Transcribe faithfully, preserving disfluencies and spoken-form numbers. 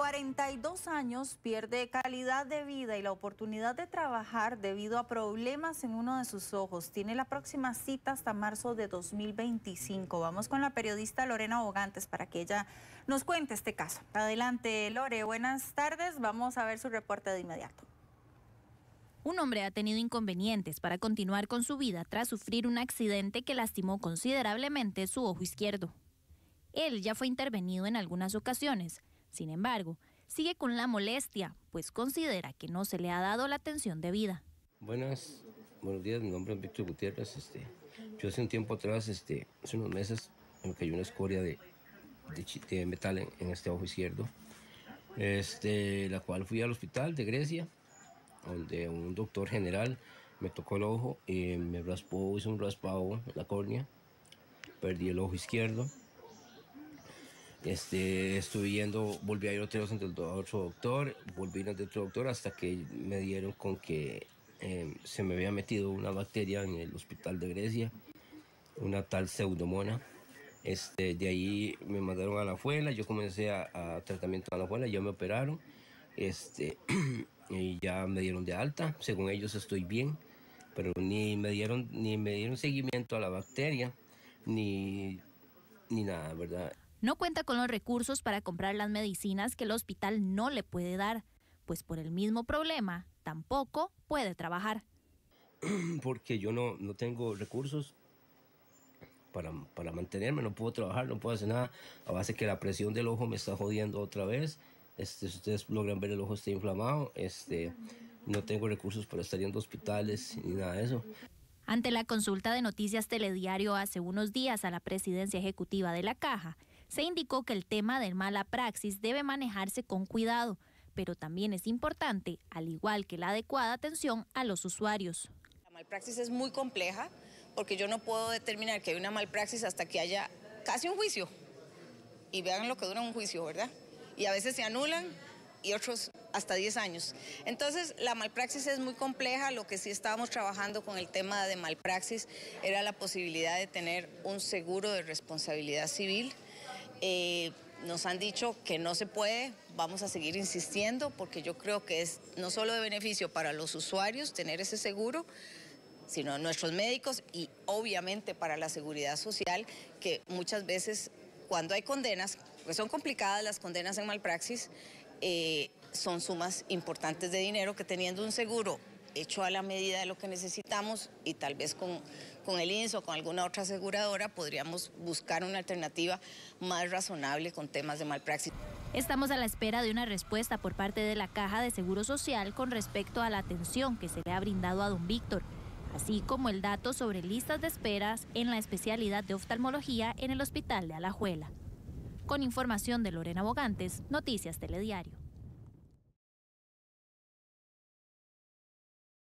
cuarenta y dos años pierde calidad de vida y la oportunidad de trabajar debido a problemas en uno de sus ojos. Tiene la próxima cita hasta marzo de dos mil veinticinco. Vamos con la periodista Lorena Bogantes para que ella nos cuente este caso. Adelante, Lore. Buenas tardes. Vamos a ver su reporte de inmediato. Un hombre ha tenido inconvenientes para continuar con su vida tras sufrir un accidente que lastimó considerablemente su ojo izquierdo. Él ya fue intervenido en algunas ocasiones. Sin embargo, sigue con la molestia, pues considera que no se le ha dado la atención debida. Buenas, buenos días, mi nombre es Víctor Gutiérrez. Este, yo hace un tiempo atrás, este, hace unos meses, me cayó una escoria de, de, de metal en, en este ojo izquierdo, este, la cual fui al hospital de Grecia, donde un doctor general me tocó el ojo y me raspó, hizo un raspado en la córnea, perdí el ojo izquierdo. Este, estuve yendo, volví a ir otra vez ante el otro doctor, volví a ir ante otro doctor hasta que me dieron con que eh, se me había metido una bacteria en el hospital de Grecia, una tal pseudomona. Este, de ahí me mandaron a Alajuela, yo comencé a, a tratamiento en Alajuela, ya me operaron, este, y ya me dieron de alta. Según ellos estoy bien, pero ni me dieron, ni me dieron seguimiento a la bacteria, ni, ni nada, ¿verdad? No cuenta con los recursos para comprar las medicinas que el hospital no le puede dar, pues por el mismo problema tampoco puede trabajar. Porque yo no, no tengo recursos para, para mantenerme, no puedo trabajar, no puedo hacer nada, a base que la presión del ojo me está jodiendo otra vez. Este, si ustedes logran ver, el ojo está inflamado, este, no tengo recursos para estar yendo a hospitales ni nada de eso. Ante la consulta de Noticias Telediario hace unos días a la presidencia ejecutiva de la Caja, se indicó que el tema del mala praxis debe manejarse con cuidado, pero también es importante, al igual que la adecuada atención a los usuarios. La malpraxis es muy compleja porque yo no puedo determinar que hay una malpraxis hasta que haya casi un juicio. Y vean lo que dura un juicio, ¿verdad? Y a veces se anulan y otros hasta diez años. Entonces, la malpraxis es muy compleja. Lo que sí estábamos trabajando con el tema de malpraxis era la posibilidad de tener un seguro de responsabilidad civil. Eh, nos han dicho que no se puede, vamos a seguir insistiendo porque yo creo que es no solo de beneficio para los usuarios tener ese seguro, sino nuestros médicos y obviamente para la seguridad social, que muchas veces cuando hay condenas, pues son complicadas las condenas en malpraxis, eh, son sumas importantes de dinero que teniendo un seguro hecho a la medida de lo que necesitamos y tal vez con, con el I N S S o con alguna otra aseguradora podríamos buscar una alternativa más razonable con temas de malpraxis. Estamos a la espera de una respuesta por parte de la Caja de Seguro Social con respecto a la atención que se le ha brindado a don Víctor, así como el dato sobre listas de esperas en la especialidad de oftalmología en el Hospital de Alajuela. Con información de Lorena Bogantes, Noticias Telediario.